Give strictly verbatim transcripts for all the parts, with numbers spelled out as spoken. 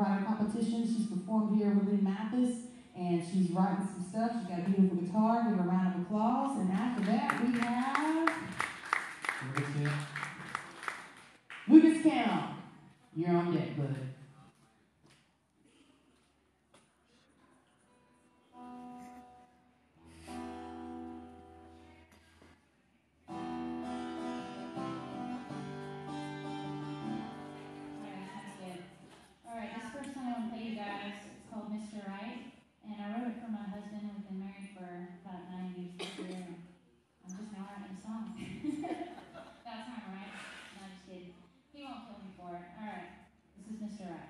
writer competition. She's performed here with Lee Mathis, and she's writing some stuff. She's got a beautiful guitar. Give her a round of applause. And after that, we have Lucas Cam. You're on deck, bud. Mister Right, and I wrote it for my husband. We've been married for about nine years this year, and I'm just now writing a song. That's not right. No, I'm just kidding. He won't kill me for it. All right, this is Mister Right.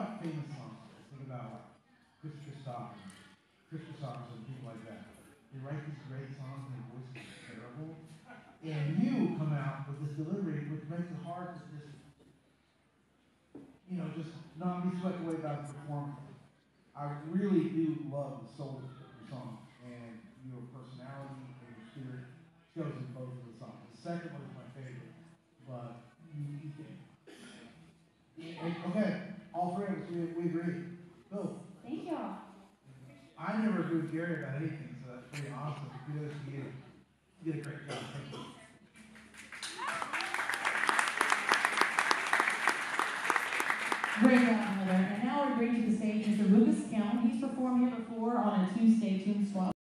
about famous songsters. Think about like Chris Christoph and Chris Christoph and people like that. They write these great songs and their voices are terrible. And you come out with this delivery, which makes it hard to just, you know, just not be swept away by the performance. I really do love the soul of your song, and your personality and your spirit shows in both of the songs. The second one is my favorite, but you, you can. Okay, all three of us, we, we agree. Go. Thank y'all. I never agree with Gary about anything, so that's pretty awesome. Kudos to you. You did a great job. Thank you. Great job, Heather. And now we're bringing to the stage Mister Lucas Count. He's performed here before on a Tuesday Tune Swap.